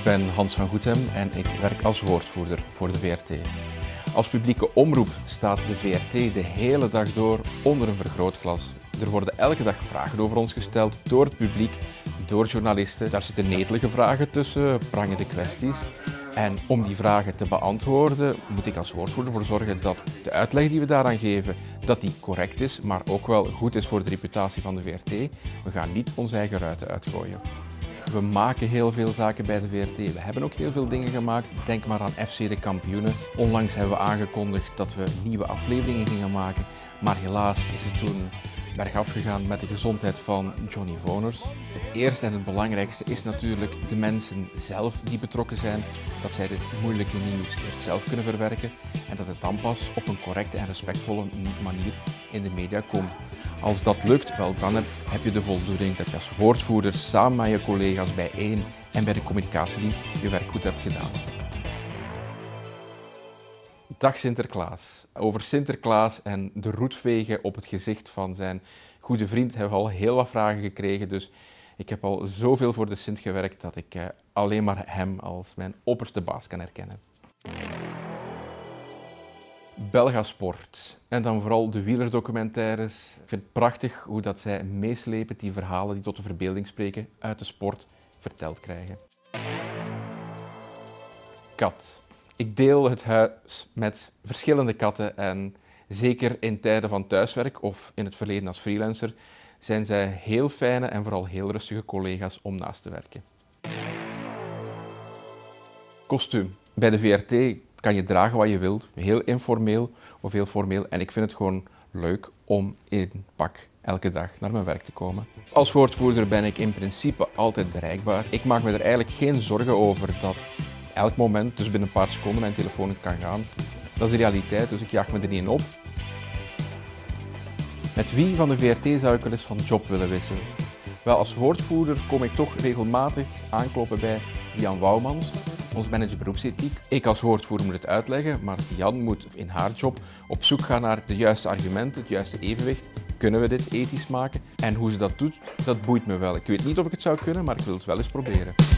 ben Hans van Goethem en ik werk als woordvoerder voor de VRT. Als publieke omroep staat de VRT de hele dag door onder een vergrootglas. Er worden elke dag vragen over ons gesteld door het publiek, door journalisten. Daar zitten netelige vragen tussen, prangende kwesties. En om die vragen te beantwoorden moet ik als woordvoerder ervoor zorgen dat de uitleg die we daaraan geven, dat die correct is, maar ook wel goed is voor de reputatie van de VRT. We gaan niet onze eigen ruiten uitgooien. We maken heel veel zaken bij de VRT. We hebben ook heel veel dingen gemaakt. Denk maar aan FC de Kampioenen. Onlangs hebben we aangekondigd dat we nieuwe afleveringen gingen maken. Maar helaas is het toen bergaf gegaan met de gezondheid van Johnny Voners. Het eerste en het belangrijkste is natuurlijk de mensen zelf die betrokken zijn. Dat zij dit moeilijke nieuws eerst zelf kunnen verwerken. En dat het dan pas op een correcte en respectvolle manier in de media komt. Als dat lukt, wel dan heb je de voldoening dat je als woordvoerder samen met je collega's bij 1 en bij de communicatiedienst je werk goed hebt gedaan. Dag Sinterklaas. Over Sinterklaas en de roetvegen op het gezicht van zijn goede vriend hebben we al heel wat vragen gekregen. Dus ik heb al zoveel voor de Sint gewerkt dat ik alleen maar hem als mijn opperste baas kan herkennen. Belgasport. En dan vooral de wielerdocumentaires. Ik vind het prachtig hoe dat zij meeslepend die verhalen die tot de verbeelding spreken uit de sport verteld krijgen. Kat. Ik deel het huis met verschillende katten en zeker in tijden van thuiswerk of in het verleden als freelancer zijn zij heel fijne en vooral heel rustige collega's om naast te werken. Kostuum. Bij de VRT kan je dragen wat je wilt, heel informeel of heel formeel. En ik vind het gewoon leuk om in pak elke dag naar mijn werk te komen. Als woordvoerder ben ik in principe altijd bereikbaar. Ik maak me er eigenlijk geen zorgen over dat elk moment, dus binnen een paar seconden, mijn telefoon kan gaan. Dat is de realiteit, dus ik jaag me er niet in op. Met wie van de VRT zou ik wel eens van job willen wisselen? Wel, als woordvoerder kom ik toch regelmatig aankloppen bij Dian Wouwmans, ons manager beroepsethiek. Ik als woordvoerder moet het uitleggen, maar Dian moet in haar job op zoek gaan naar de juiste argumenten, het juiste evenwicht. Kunnen we dit ethisch maken? En hoe ze dat doet, dat boeit me wel. Ik weet niet of ik het zou kunnen, maar ik wil het wel eens proberen.